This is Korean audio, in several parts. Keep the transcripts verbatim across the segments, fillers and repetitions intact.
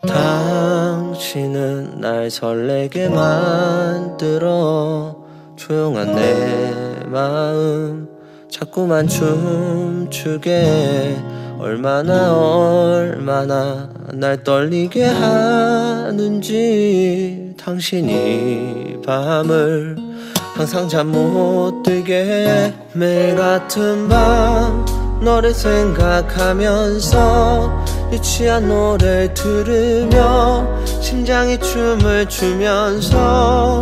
당신은 날 설레게 만들어 조용한 내 마음 자꾸만 춤추게 얼마나 얼마나 날 떨리게 하는지 당신이 밤을 항상 잠 못 들게 해 매일 같은 밤 너를 생각하면서 유치한 노래를 들으며 심장이 춤을 추면서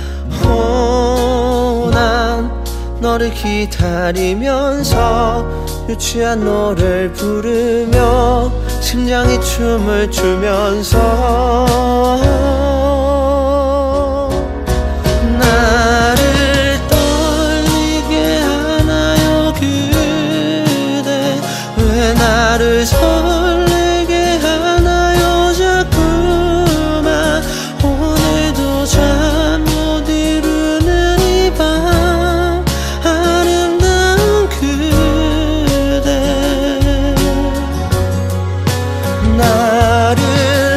오, 난 너를 기다리면서 유치한 노래를 부르며 심장이 춤을 추면서 나를 떨리게 하나요 그대 왜 나를 설레게 하나요 자꾸만 오늘도 잠 못 이루는 이 밤 아름다운 그대 나를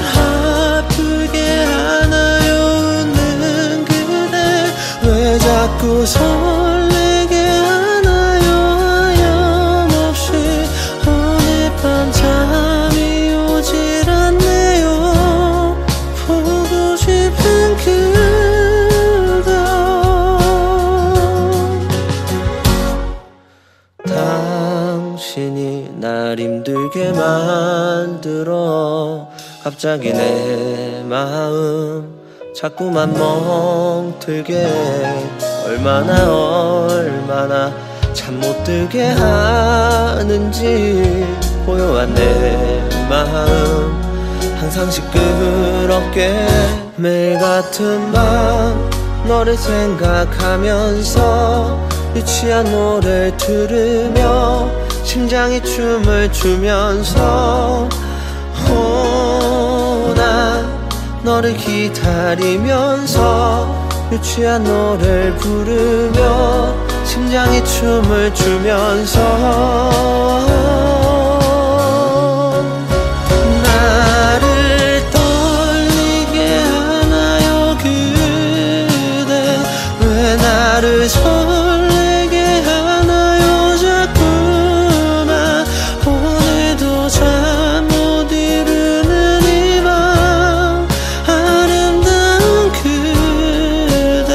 아프게 하나요 웃는 그대 왜 자꾸 설레게 하나요 하염없이 오늘 밤 잠이 오질 않네요 보고 싶은 그대 당신이 날 힘들게 만들어 갑자기 내 마음 자꾸만 멍들게 얼마나 얼마나 잠 못 들게 하는지 고요한 내 마음 항상 시끄럽게 매일 같은 밤 너를 생각하면서 유치한 노래를 들으며 심장이 춤을 추면서 오, 난 너를 기다리면서 유치한 노래를 부르며 심장이 춤을 추면서 나를 떨리게 하나요 그대 왜 나를 설레게 하나요 자꾸만 오늘도 잠 못 이루는 이 밤 아름다운 그대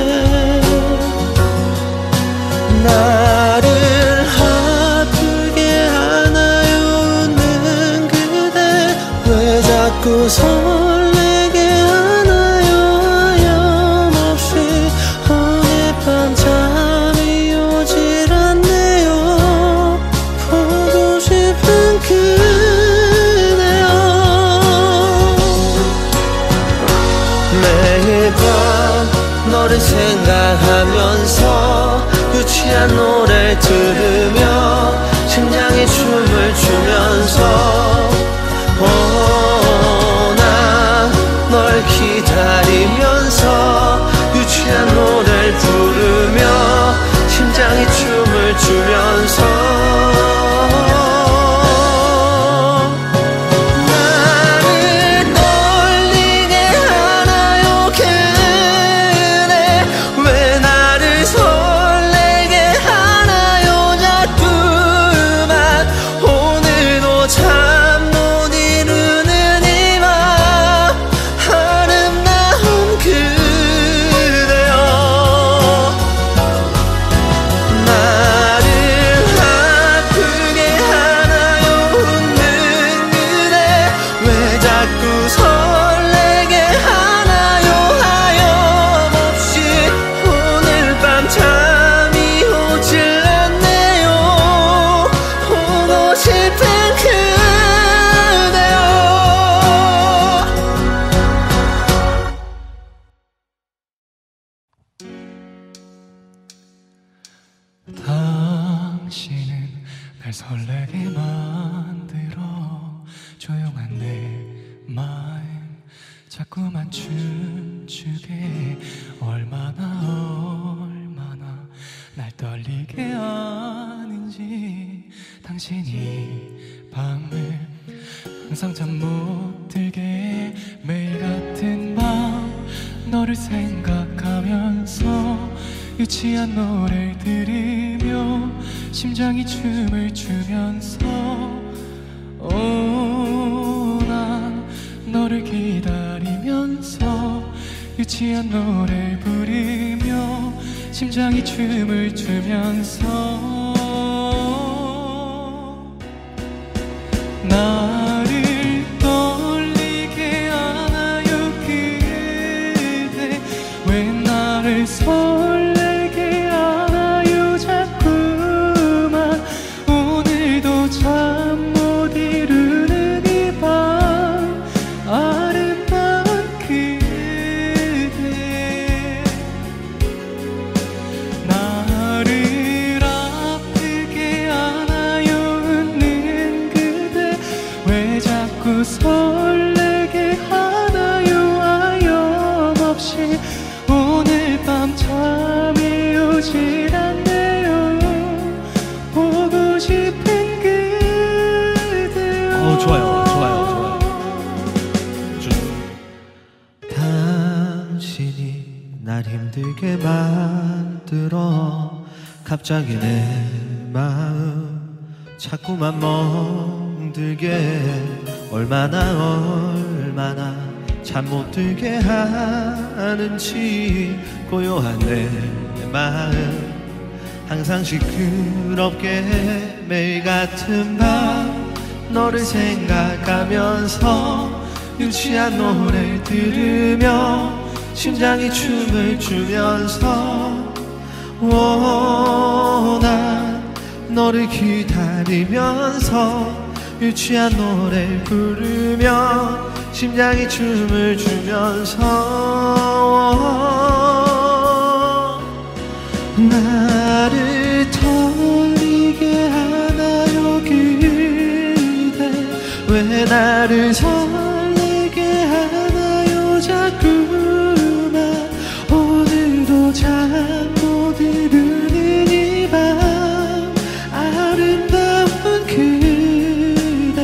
나를 아프게 하나요 웃는 그대 왜 자꾸 설레게 하나요 하염없이 오늘 밤 잠이 오질 않네요 보고 싶은 그대요 매일 밤 너를 생각하면서 유치한 노래를 들으며 심장이 춤을 추면서 오, 난 널 기다리면서 유치한 노래를 부르며 심장이 춤을 추면서 나를 떨리게 하나요 그대 왜 나를 설레게 하나요 자꾸만 오늘도 잠 못 이루는 이 밤 아름다운 그대여 나를 아프게 하나요 웃는 그대 왜 자꾸 설레게 하나요 하염없이 오늘 밤 잠이 오질 않네요 보고 싶은 그대여 당신은 날 설레게 만들어 조용한 내 마음 자꾸만 춤추게 얼마나 얼마나 날 떨리게 하는지 당신이 밤을 항상 잠 못 들게 매일 같은 밤 너를 생각하면서 유치한 노래를 들으며 심장이 춤을 추면서 오, 난 너를 기다리면서 유치한 노래를 부르며 심장이 춤을 추면서 나를 떨리게 하나요 그대 왜 나를 설레게 하나요 자꾸만 오늘도 잠 못 이루는 이 밤 아름다운 그대 나를 아프게 하나요 웃는 그대 왜 자꾸 설레게 하나요 하염없이 오늘 밤 잠이 오질 않네요 보고 싶은 그대요. 어, 좋아요 좋아요 좋아요. 당신이 날 힘들게 만들어 갑자기 내 마음 자꾸만 멍들게 얼마나 얼마나 잠 못 들게 하는지 고요한 내 마음 항상 시끄럽게 매일 같은 밤 너를 생각하면서 유치한 노래를 들으며 심장이 춤을 추면서 오, 난 너를 기다리면서 유치한 노래를 부르며 심장이 춤을 추면서 나를 떨리게 하나요 그대 왜 나를 설레게 하나요 자꾸만 오늘도 잠 못 이루는 이 밤 아름다운 그대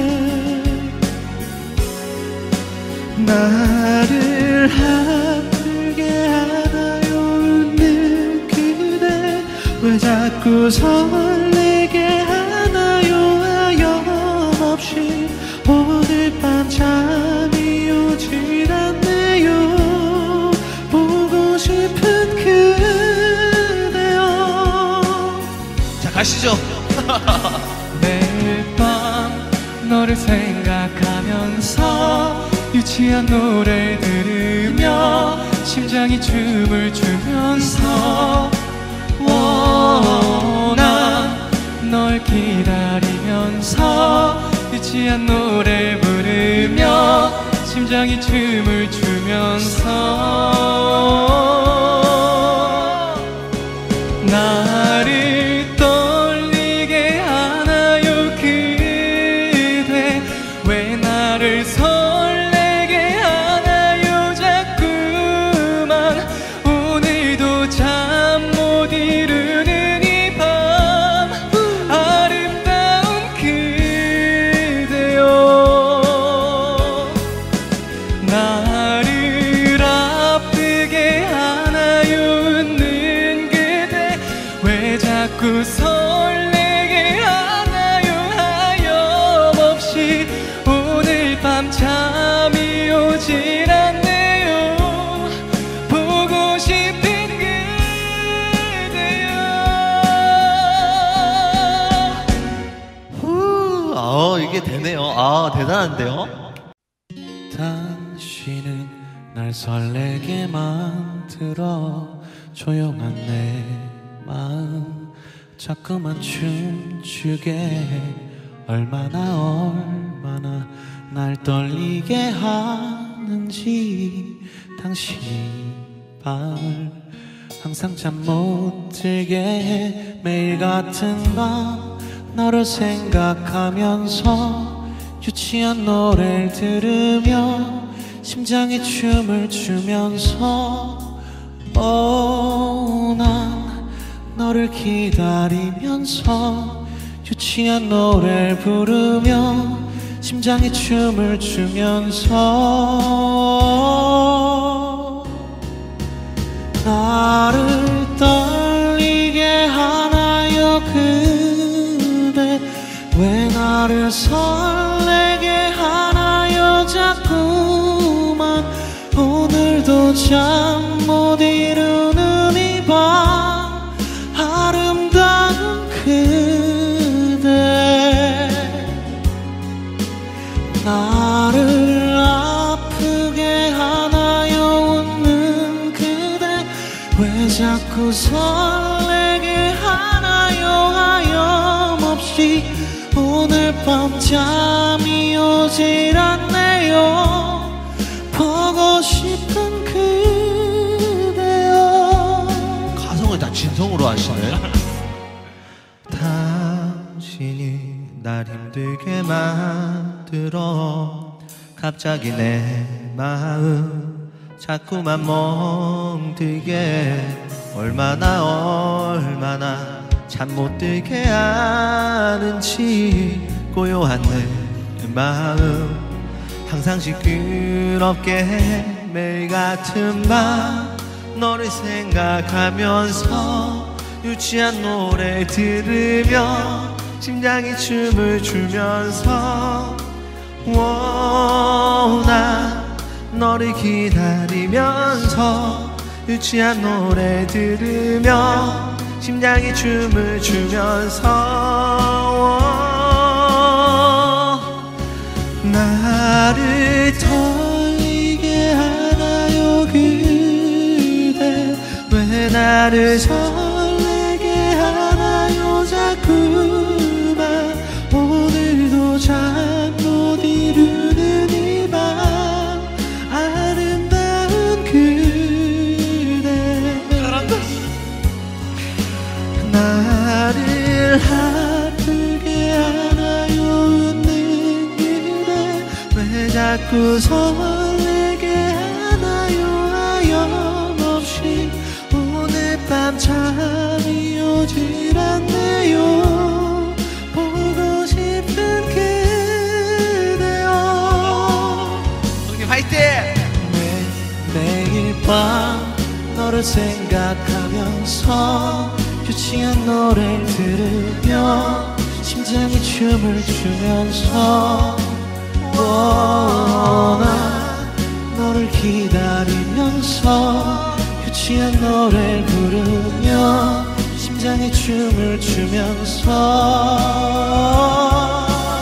나를 아프게 하나요 웃는 그대 왜 자꾸 설레게 하나요 하염없이 오늘 밤 잠이 오질 않네요 보고 싶은 그대요. 자 가시죠. 매일 밤 너를 생각하면서 유치한 노래를 들으며 심장이 춤을 추면서 난 널 기다리면서 유치한 노래를 부르며 심장이 춤을 추면서 나를 떨리게 하나요 그대 왜 나를 설레게 하나요 자꾸만 오늘도 잠 못 이루는 이 밤 아름다운 그대요 나를 아프게 하나요 웃는 그대 왜 자꾸 설레게 하나요 하염없이 오늘 밤 잠이 오질 않네요 보고 싶은 그대요. 후, 어 이게 되네요. 아 대단한데요. 당신은 날 설레게 만들어 조용한 내 마음 자꾸만 춤추게 얼마나 얼마나 날 떨리게 하는지 당신이 밤을 항상 잠 못 들게 매일 같은 밤 너를 생각하면서 유치한 노래를 들으며 심장이 춤을 추면서 오, 난 너를 기다리면서 유치한 노래를 부르며 심장에 춤을 추면서 나를 떨리게 하나요 그대 왜 나를 설레게 하나요 자꾸만 오늘도 잠 못 이루는 이 밤 아름다운 그대 나를 아프게 하나요 웃는 그대 왜 자꾸 설레게 하나요 하염없이 오늘 밤 잠이 오질 않네요 보고 싶은 그대여 가성을 다 진성으로 하시네. 당신이 날 힘들게 만들어 갑자기 내 마음 자꾸만 멍들게 얼마나 얼마나 잠 못 들게 하는지 고요한 내 마음 항상 시끄럽게 매일 같은 밤 너를 생각하면서 유치한 노래 들으며 심장이 춤을 추면서 원한 너를 기다리면서 유치한 노래 들으며 심장이 춤을 추면서 나를 떨리게 하나요 그대 왜 나를 설레게 하나요 자꾸만 오늘도 잠 못 이루는 이 밤 아름다운 그대 잘한다. 나를 아프게 하나요 웃는 그대 왜 자꾸 설레게 하나요 하염없이 오늘 밤 잠이 오질 않네요 보고 싶은 그대여 형님 화이팅! 매, 매일 밤 너를 생각하면서 유치한 노래를 들으며 심장이 춤을 추면서 난 너를 기다리면서 유치한 노래를 부르며 심장이 춤을 추면서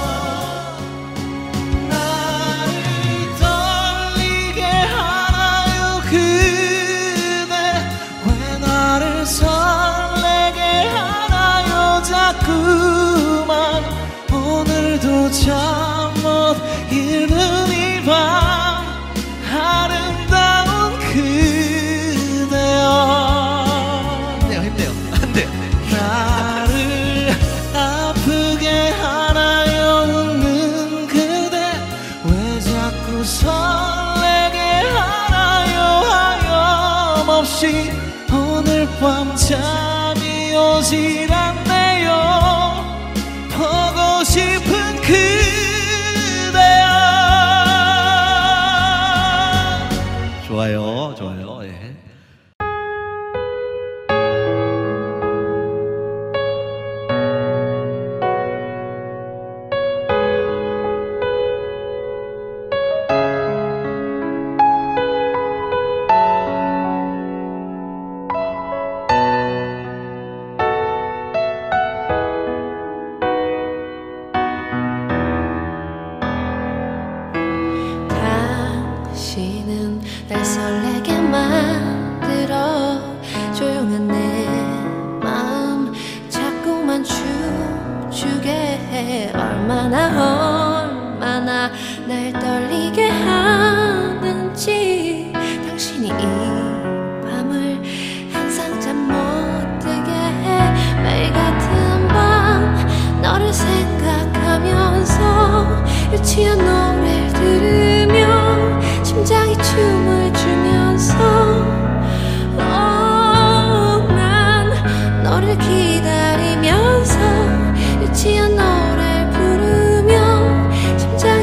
나를 떨리게 하나요 그대 왜 나를 설레게 하나요 자꾸만 오늘도 잠 못 이루는 이 밤 아름다운 그대여 힘내요 힘내요 안돼 나를 아프게 하나요 웃는 그대 왜 자꾸 설레게 하나요 하염없이 오늘 밤 잠이 오질 않네요 보고 싶은 그대여 좋아요 좋아요 예. 당신은 날 설레게 만들어 조용한 내 마음 자꾸만 춤추게 해 얼마나 얼마나 날 떨리게 하는지 당신이 이 밤을 항상 잠 못 들게 해 매일 같은 밤 너를 생각하면서 유치한 노래를 들으며 심장이 춤을 추면서 난 너를 기다리면서 유치한 노래를 부르며 심장이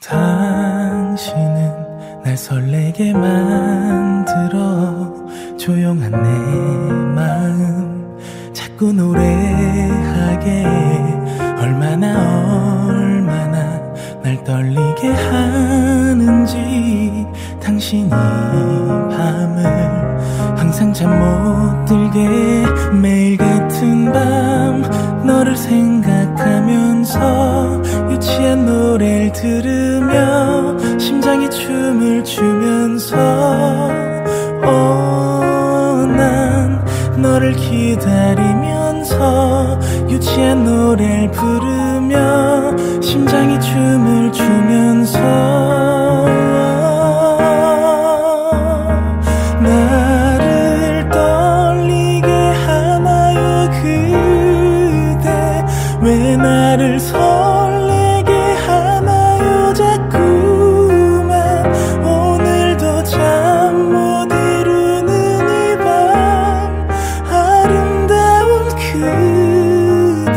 당신은 날 설레게 만들어 조용한 내 마음 자꾸 노래하게 얼마나 얼마나 날 떨리게 하는지 당신이 밤을 항상 잠 못 들게 매일 같은 밤 너를 생각하면서 유치한 노래를 들으며 심장이 춤을 추면서 어, 난 너를 기다리면서 유치한 노래를 부르며 심장이 춤을 추면서 나를 떨리게 하나요 그대 왜 나를 설레게 하나요 자꾸만 오늘도 잠 못 이루는 이 밤 아름다운 그대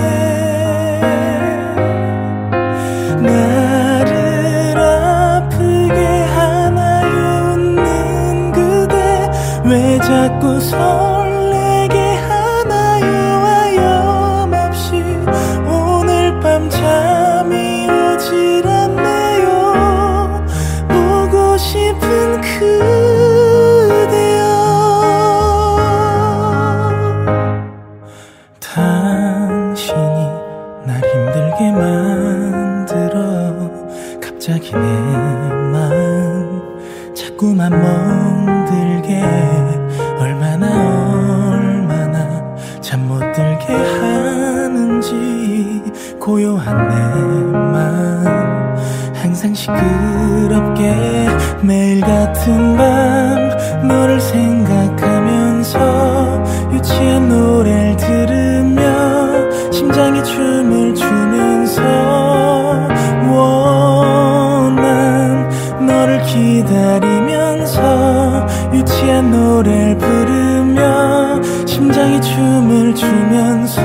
나를 아프게 하나요 웃는 그대 왜 자꾸 설레게 하나요 하염없이 오늘 밤 잠이 오질 않네요 보고 싶은 그대여 당신이 날 힘들게 만들어 갑자기 내 마음 자꾸만 멍들게 얼마나 얼마나 잠 못 들게 하는지 고요한 내 마음 항상 시끄럽게 매일 같은 밤 너를 생각하면서 유치한 노래를 들으며 심장이 춤을 추면서 난 너를 기다리면서 유치한 노래를 부르며 심장이 춤을 추면서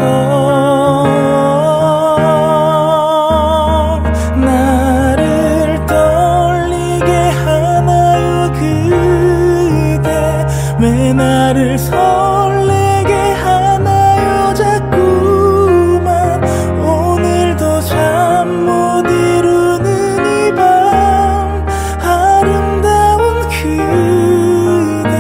나를 떨리게 하나요 그대 왜 나를 설레게 하나요 자꾸만 오늘도 잠 못 이루는 이 밤 아름다운 그대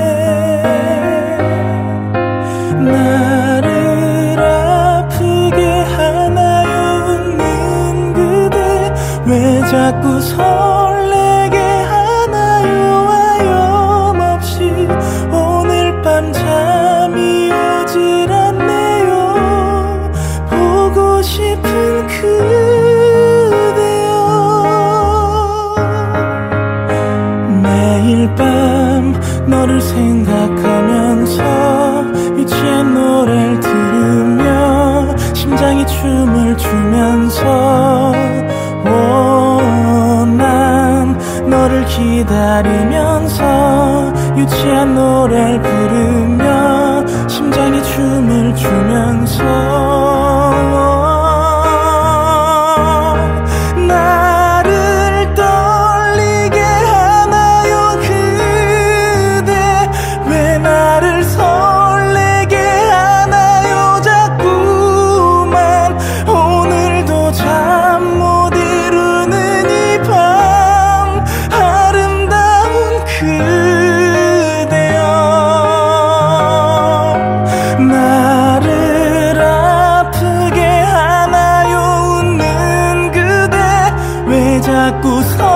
나를 아프게 하나요 웃는 그대 왜 자꾸 설레게 하나요 하염없이 오늘 밤 잠이 오질 않네요 보고 싶은 그대여 매일 밤 너를 생각하면서 유치한 노래를 들으며 심장이 춤을 추면서 난 너를 기다리면서 유치한 노래를 부르며 심장이 춤을 추면서 나를 떨리게 하나요 그대 왜 나를 설레게 하나요 자꾸만 오늘도 잠 못 이루는 이 밤 아름다운 그대여 나를 아프게 하나요 웃는 그대 왜 자꾸 서